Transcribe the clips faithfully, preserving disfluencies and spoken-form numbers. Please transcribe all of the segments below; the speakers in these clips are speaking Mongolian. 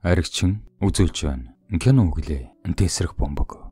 Аригчин үзүүлж байна. Кино үглээ. Тесрэх бомбог.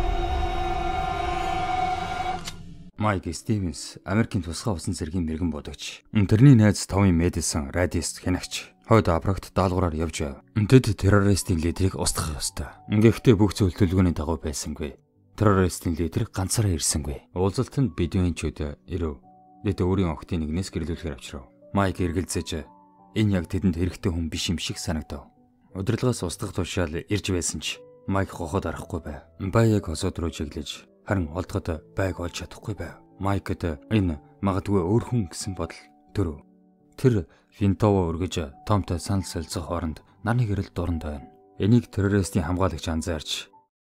Майк Стивенс Америкийн тусгай усан цэргийн мэрэгэн бодогч. Тэрний найз Томми Мэдисон радист хянагч. Хойд Африкт даалгавраар явж байв. Тэд террористийн лидерийг устгах ёстой. Гэхдээ бүх зүйл төлөвлөгөөний дагуу байсангүй. Террористийн лидер ганцаараа ирсэнгүй. Уулзалтанд бедуинчууд ирэв. Тэд өөрийн охтын нэгнээс гэрлүүлэхээр авчрав. Майк эргэлзэж энэ яг тэдэнд хэрэгтэй хүн биш юм шиг санагдав. Удирдлагаас устгах тушаал ирж байсан ч Майк гохоод арахгүй байв. Баяг хосоод руу чиглэж харин олдоход байг олж чадахгүй байв. Майкд энэ магадгүй өөр хүн гэсэн бодол төрөв. Тэр Винтово өргөж Томтой санал солилцох оронд нарны гэрэл дуранд байна. Энийг террористийн хамгаалагч анзаарч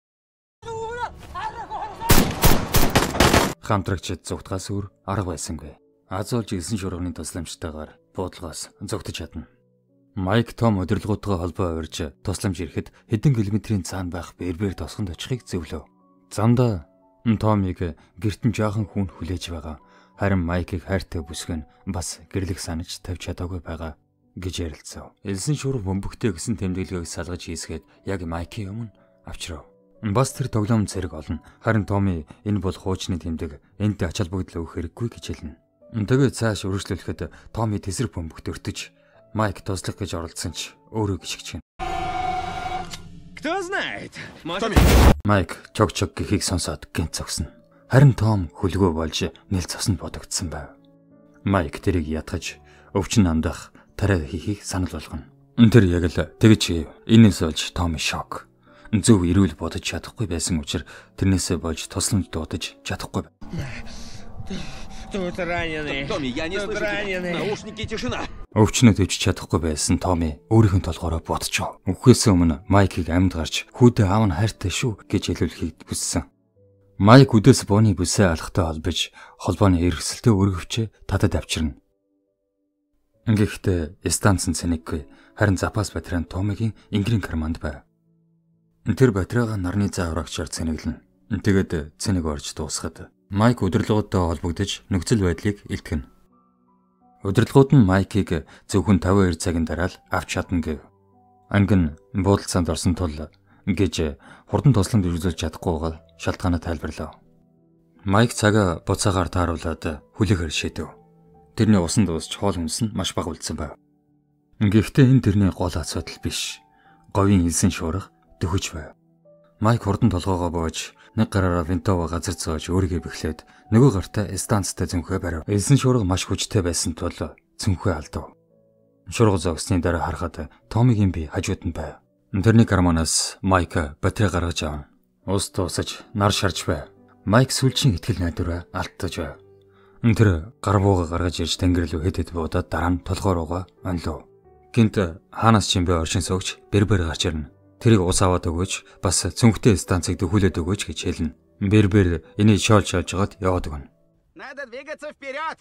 хамтрагчид зүгтгаас өөр арга байсангүй. Азуулж элсэн шуурганы тусламжтайгаар буудлогоос зүгтж чадна. Майк Том удирдлагуудтай холбоо урьж тусламж ирэхэд хэдэн километрийн цаана байх Бербер тосгонд очихыг зөвлөв. Замдаа Томиг гэртэн жаахан хүн хүлээж байгаа. Харин Майкийг хайртай бүсгэн бас гэрлэх санаж тавьж чадаагүй байгаа гэж ярилцав. Элсэн шуурга бөмбөгтэй гэсэн тэмдэглэгийг салгаж хийсгээд яг Майкийн өмнө авчрав. Бас тэр тоглоом зэрэг олно. Харин Томми энэ бол хуучны тэмдэг. Энд ач холбогдол өгөх хэрэггүй гэж хэлнэ. Тэгээд цааш үргэлжлүүлэхэд Томми тесрэг бөмбөгт өртөж Майк туслах гэж оролдсон ч өөрөө гიშгчгэн. Кто знает? Майк чог чог гэхийг сонсоод гинт зогсно. Харин Том хөлгөө болж нэл цоснд бодогдсон байв. Майк тэрийг ятгаж өвчин амдах тариа хийхийг санал болгоно. Тэр яг л тэгж хийв. Инээс болж Томми шок. Зөв ирүүл бодож чадахгүй байсан учраас тэрнээсээ болж тусламж дуудаж чадахгүй байв. Тут раненый. Томми, я не слышу тебя. Наушники, тишина. Өвчнөд өвч чадахгүй байсан Томми өөрийнх нь толгоороо бодчихов. Үхээс өмнө Майкийг амьд гарч хүүдээ аав нь хайртай шүү гэж хэлүүлэхийг хүссэн. Майк үдээс бооны бүсээ алхахтай холбож холбооны эргэсэлтэй өргөвчөө татад авчирна. Гэхдээ станцын цэнэггүй харин запас батарей Томигийн ингрийн карманд байв. Тэр батарейга нарны зааврагчаар цэнэглэн. Тэгээд цэнэг орж дуусгаад Майк удирдлагуудтай холбогдож нөхцөл байдлыг илтгэн. Удирдлагууд нь Майкийг зөвхөн тавин хоёр цагийн дараа л авч чадна гэв. Ангин буудалцаанд орсон тул гэж хурдан тусламж үзүүлж чадахгүйгээр шалтгаанаа тайлбарлав. Майк цагаа буцаагаар тааруулаад хүлээхээр шийдэв. Тэрний усан дуусч хоол хүнс нь маш бага үлдсэн байв. Гэхдээ энэ тэрний гол асуудал биш. Говийн элсэн шуурга дөхөж байв. Майк хурдан толгоогоо боож нэг гараараа Винтово газар зоож өөрийгөө бэхлээд нөгөө гартаа станцтай зөнхөө барив. Элсэн шуурга маш хүчтэй байсан тул зөнхөө алдав. Шуурга зогсны дараа харахад Томигийн бие хажууд нь байв. Тэрний карманаас Майк батарей гаргаж авна. Ус туусаж нар шарж байв. Майк сүлжийн итгэл найдвараа алдаж байв. Тэр гар бууга гаргаж ирж тэнгэр рүү хэдэд буудаад дараа нь толгоо руугаа онлов. Гинт хаанаас ч юм бэ оршин суугч Бербер гарч ирнэ. Тэрийг ус аваад өгөөч, бас цүнхтэй станцыг дөхүүлээд өгөөч гэж хэлнэ. Бербер энийг шоолж шоолж гаад яваад өгнө. Надо двигаться вперед.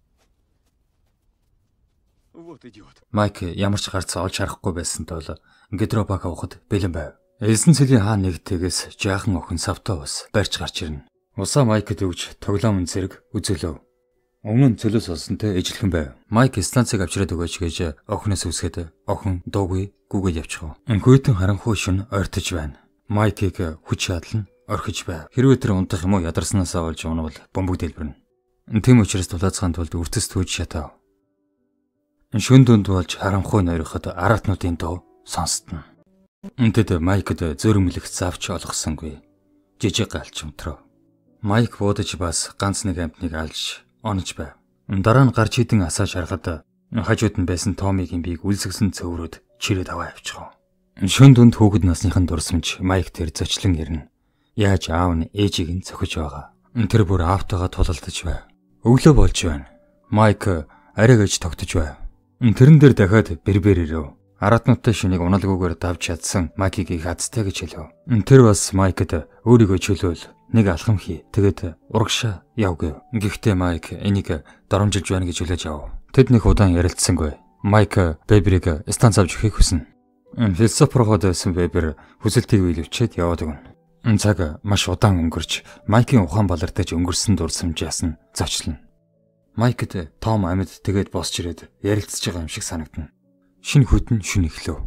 Вот идиот. Майк ямар ч гарц олж харахгүй байсан тул гидробак авахд бэлэн байв. Элсэн цэлийн хаан нэгтээс жаахан охин савтаа ус барьж гарч ирнэ. Усаа Майкд өгж тоглоом зэрэг үзүүлв. Өмнө нь цөлөөс олсонтой ижлэхэн байв. Майк станцыг авчираад өгөөч гэж охиноос үсгээд охин дуугүй гүгээд явчихв. Өнхөйтөн харанхуй шин ойртож байна. Майкийг хүч чадал нь орхиж байв. Хэрвээ тэр унтах юм уу ядарснаасаа болж унавал бомбог дэлбэрнэ. Тийм учраас тулаацгаан тулд үртэс түүж шатав. Шүн дүнд болж харанхуй нойроход аратнуудын дуу сонстно. Үнтэд Майкд зөрөмлөх завч олгосонгүй. Жижиг галч унтрав. Майк буудаж бас ганц нэг амтныг алж онож байв. Дараа нь гарч идэн асааж харахад хажууд нь байсан Томигийн биег үлсгсэн цөврүүд чирээд аваа явчихв. Шүн дүнд хүүхэд насныхан дурсамж Майк тэр зочлон ирнэ. Яаж аав нь ээжийг нь цохиж байгаа. Тэр бүр аавтайгаа тулалдаж байв. Өглөө болж байна. Майк арай гэж тогтож байв. Тэрэн дээр дахиад Бербер ирэв. Аратнуудтай шинийг уналгүйгээр давж чадсан Майкийг их хацтай гэж хэлв. Тэр бас Майкд өөрийгөө чөлөөл нэг алхам хий. Тэгээд урагшаа яв гэв. Гэхдээ Майк энийг доромжилж байна гэж хүлээж ав. Тэд нэг удаан ярилцсангүй. Майк Берберийг станц авч өгөхийг хүснэ. Философоргоод байсан Бербер хүсэлтийг биелүүлчихэд яваад өгнө. Цаг маш удаан өнгөрч Майкийн ухаан балардаж өнгөрсөн дурсамжаас нь зочлно. Майкд Том амьд тэгээд босч ирээд ярилцж байгаа юм шиг санагдана. Шинэ хөдөн шүн эхлэв.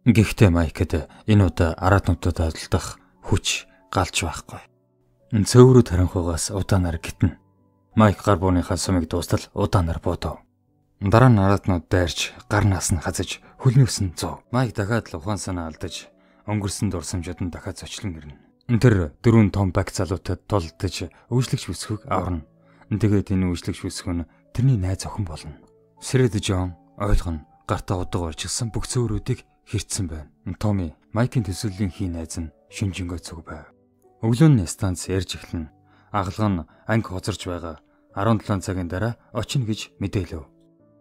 Гэхдээ Майкд энэ удаа араатнуудад алдах хүч галж байхгүй. Цөөврүү таранхугаас удаанаар гитнэ. Майк гар бууныхаа сумыг дуустал удаанаар бодов. Дараа нь араатнууд дайрч гарнаас нь хазаж хөлнөөс нь зов. Майк дахиад л ухаан санаа алдаж өнгөрсөн дурсамжууд нь дахиад зочлон ирнэ. Тэр дөрвөн том баг залуутад тулдаж өвжлөгч бүсгүйг аварна. Тэгээд энэ өвжлөгч бүсгүй нь тэрний найз охин болно. Сэрэд Жон ойлгоно. Гартаа удаг орчихсан бүх цөөрүүдийг хэрцсэн байна. Томи Майкийн төсөөллийн хий найз нь шүнжэнгөө цуг байв. Өглөөний станц ярьж эхлэн агалга нь анги хоцорч байгаа арван долоо цагийн дараа очино гэж мэдээлв.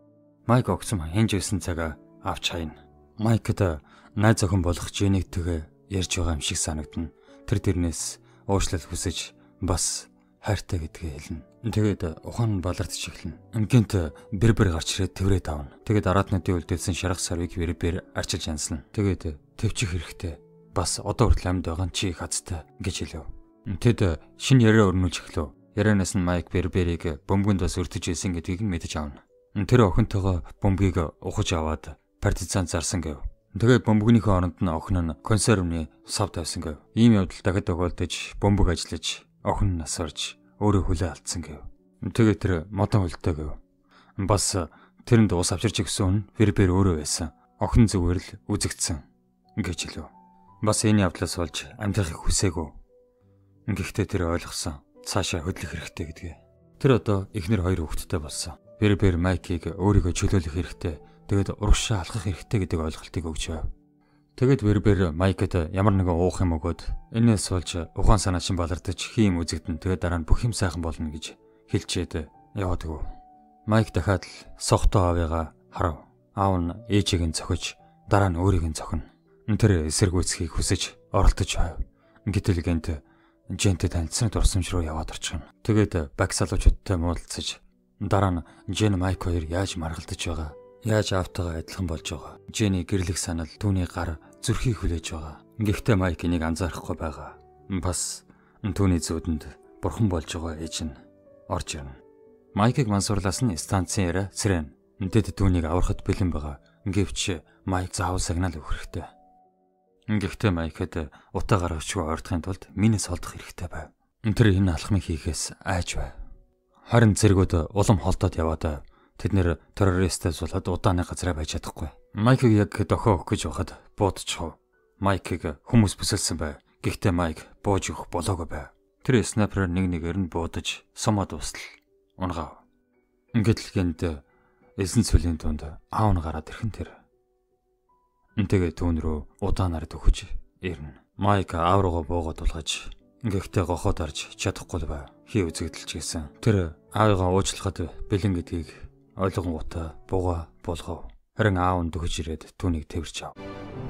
Майк огцом хинж байсан цагаа авч хайна. Майкд найз охин болох Женийг тэгээ ярьж байгаа юм шиг санагдана. Тэр тэрнээс уушлал хүсэж бас хайртай гэдгээ хэлнэ. Тэгээд ухаан нь балардж эхэлнэ. Гинт бэр-бэр гарч ирээд тэврээд авна. Тэгээд араатнуудын үлдээсэн шарах сарвыг бэр-бэр арчилж янзлна. Тэгээд төвчих хэрэгтэй. Бас одоо хүртэл амьд байгаа чи хацтай гэж хэлв. Тэд шинэ яриа өрнүүлж эхлэв. Ярианаас нь Майк бэр-бэрийг бөмбөгөнд бас өртөж ийсэн гэдгийг нь мэдэж авна. Тэр охинтойгоо бөмбөгийг ухаж аваад партизан зарсан гэв. Тэгээд бөмбөгнийхөө оронд нь охин нь консервны сав тавьсан гэв. Ийм явдал дахиад тохиолдож бөмбөг ажиллаж охин нь насварж өөрөө хүлээ алдсан гэв. Тэгээд тэр модон хөлтэй гэв. Бас тэрэнд ус авчирч өгсөн хүн бэр-бэр өөрөө байсан. Охин зүгээр л үзэгдсэн гэж хэлв. Бас энэ явдлаас болж амьдрахыг хүсээгүй. Гэхдээ тэр ойлгосон. Цаашаа хөдлөх хэрэгтэй гэдгээ. Тэр одоо эхнэр хоёр хүүхэдтэй болсон. Бэр-бэр Майкийг өөрийгөө чөлөөлөх хэрэгтэй. Тэгээд урагшаа алхах хэрэгтэй гэдэг ойлголтыг өгч байв. Тэгээд бэр-бэр Майкд ямар нэгэн уух юм өгөөд энэс болж ухаан санаа чинь балардаж хийм үзэгдэн тэгээд дараа нь бүх юм сайхан болно гэж хэлчихэд яваад өгв. Майк дахиад л сохтоо аавыгаа харав. Аав нь ээжийг нь цохиж дараа нь өөрийг нь цохино. Тэр эсэргүүцхийг хүсэж оролдож байв. Гэтэл гэнт Жентэй танилцсан дурсамж руу яваад орчихно. Тэгээд баг залуучуудтай муудалцаж дараа нь Жен Майк хоёр яаж маргалдаж байгаа, яаж аавтайгаа адилхан болж байгаа. Жений гэрлэх санал түүний гар зүрхийг хүлээж байгаа. Гэхдээ Майк энийг анзаарахгүй байгаа. Бас түүний зүүдэнд бурхан болж байгаа ээж нь орж ирнэ. Майкийг мансуурлаас нь станцын яриа сэрэн. Тэд түүнийг аврахад бэлэн байгаа. Гэвч Майк заавал сигнал өгөх хэрэгтэй. Гэхдээ Майкд утаа гаргачгүй ойрдохын тулд минээс олдох хэрэгтэй байв. Тэр энэ алхмыг хийхээс айж байв. Харин зэргүүд улам холдоод яваад тэд нэр террористээс болоод удааны газараа байж чадахгүй. Майкийг яг дохио өгөх гэж байхад буудчихв. Майкийг хүмүүс бүсэлсэн байв. Гэхдээ Майк бууж өгөх болоогүй байв. Тэр снайперээр нэг нэгээр нь буудаж сомоод устал унгав. Ингээд л гэнт эзэн цэвлийн дунд аав нь гараад ирхэн тэр. Тэгээд түүн рүү удаанаар төхөж ирнэ. Майк аав руугаа буугаад тулгаж гэхдээ гохоод орж чадахгүй байв. Хий үзэгдэлж гисэн. Тэр аавыгаа уучлахад бэлэн гэдгийг ойлгонгуудаа бууга болгов. Харин аав нь төхөж ирээд түүнийг тэрч ав.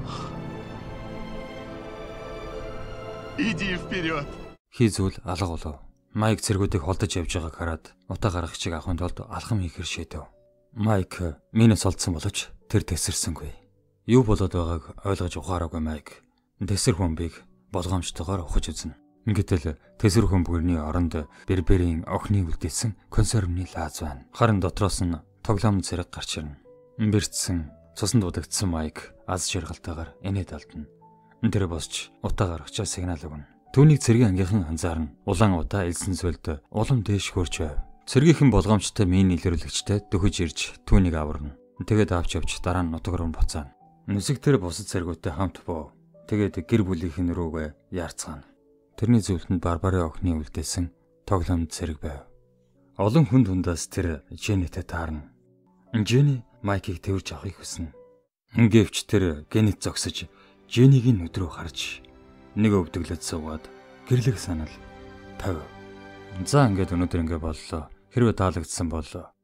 Иди вперед. Хий зүйл алга болов. Майк цэргүүдийг холдож явж байгааг хараад утаа гаргахчиг авахын тулд алхам хийхэр шийдэв. Майк минус олдсон боловч тэр тесэрсэнгүй. Юу болоод байгааг ойлгож ухаараагүй Майк тесэр бөмбөгийг болгоомжтойгоор ухаж үзнэ. Гэтэл тесэр бөмбөгний оронд бэр-бэрийн охины үлдээсэн консервны лааз байна. Харин дотроос нь тоглоом зэрэг гарч ирнэ. Бэрцсэн цуснд удагдсан Майк аз жаргалтайгаар энэд алдна. Тэр босч утаа гаргачаа сигнал өгнө. Түүнийг цэргийн ангийнхан анзаарна. Улаан удаа элсэн цөлд улам дээш хөрч байв. Цэргийнхэн болгоомжтой мин илрүүлэгчтэй дөхөж ирж түүнийг аварна. Тэгээд авч явж дараа нь нутаг руу буцаана. Нүсэг тэр бусад цэргүүтэй хамт боо. Тэгээд гэр бүлийнхэн рүүгээ яарцгаана. Тэрний зөвлөнд Барбарын охины үлдээсэн тоглоомд цэрэг байв. Олон хүн дундаас тэр Женитэй таарна. Жени Майкийг тэрж авахыг хүснэ. Гэвч тэр генет зогсож Женигийн нүд рүү харж нэг өвдөглөд суугаад гэрлэх санал тавив. За ингээд өнөөдөр ингэ боллоо. Хэрвээ таалагдсан бол